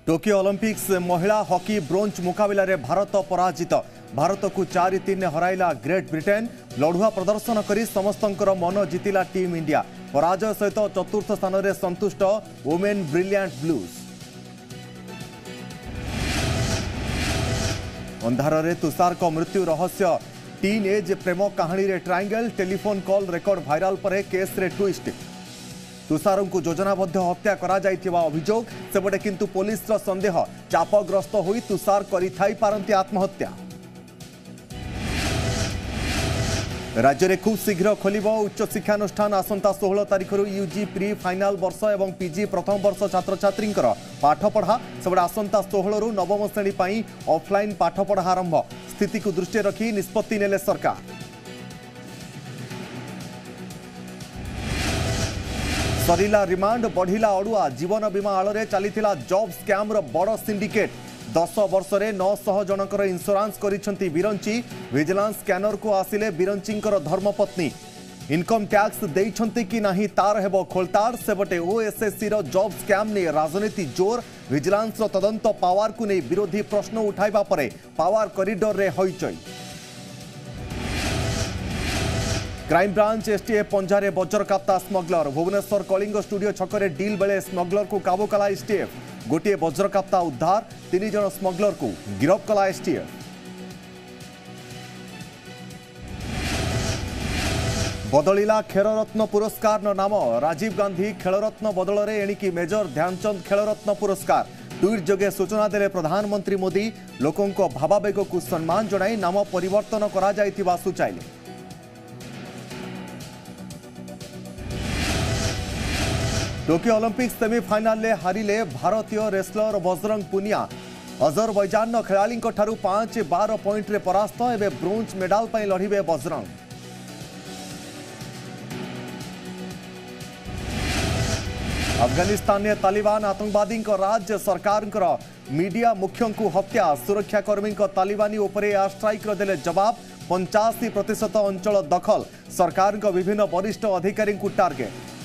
Tokyo Olympics महिला hockey bronze मुकाबला रे भारत पराजित। भारत को 4-3 हराइला ग्रेट ब्रिटेन। लड़ुआ प्रदर्शन करी समस्तंकर मन जितिला टीम इंडिया। पराजय सहित चतुर्थ स्थान में संतुष्ट वुमेन ब्रिलियंट ब्लूज। अंधार रे तुषार को मृत्यु रहस्य। टीन एज प्रेम कहानी रे triangle. Telephone call record viral पर केस रे ट्विस्ट। तुषार को योजनाबद्ध हत्या करा जाइथिबा अभियोग सेपटे किंतु पुलिस संदेह चापग्रस्त होई तुषार करिथाई पारंती आत्महत्या। राज्य में खूब शीघ्र खोल उच्च शिक्षानुष्ठान। आसंता 16 तारिख यूजी प्री फाइनाल वर्ष और पीजी प्रथम वर्ष छात्र छात्री पाठपढ़ा सेपटे आसंता 16 रु नवम श्रेणी पर ऑफलाइन पाठपढ़ा आरंभ। स्थिति को दृष्टि रखी निष्पत्ति नेले सरकार। सरिला रिमांड बढ़िला अड़ुआ। जीवन बीमा आड़ चलीथिला जॉब स्कैम बड़ सिंडिकेट। 10 वर्ष में 900 जनकर इंश्योरेंस करिसेंती बिरंची। विजिलेंस स्कैनर को आसिले बिरंचींकर धर्मपत्नी। इनकम टैक्स देइछंती कि नाही तार हेबो खोलताड़। सेपटे ओएसएससी रो जॉब स्कैम ने राजनीति जोर। विजिलेंस रो तदंत पावर को नहीं विरोधी प्रश्न उठाइबा परे पावर कॉरिडोर रे होइचई। क्राइम ब्रांच एसटीएफ पंजारे वज्रकाप्ता स्मग्लर। भुवनेश्वर कलिंग स्टूडियो छकरे डील बेले स्मग्लर को काबू कला एसटीएफ। गोटे वज्रकाप्ता उद्धार। 3 जन स्मग्लर को गिरफ्त कला एसटीएफ। बदलिला खेलरत्न पुरस्कार नाम। राजीव गांधी खेलरत्न बदल में एणिकी मेजर ध्यानचंद खेलरत्न पुरस्कार। ट्वीट जोगे सूचना देले प्रधानमंत्री मोदी। लोकों भावावेग को सम्मान जणाई नाम परिवर्तन करा जाइथिबा सूचाइले। टोकियो ओलंपिक्स सेमीफाइनाल में हारिले भारतीय रेसलर बजरंग पुनिया। अजरबैजान खेलाड़ी 5-12 पॉइंट रे परास्त। एवं ब्रोंज मेडाल पर लड़िबे बजरंग। अफगानिस्तान में तालिबान आतंकवादी राज। सरकार मीडिया मुख्यों को हत्या। सुरक्षाकर्मी तालिबानी उपरे एयर स्ट्राइक देले जवाब। 85% अंचल दखल। सरकार विभिन्न वरिष्ठ अधिकारी को टार्गेट।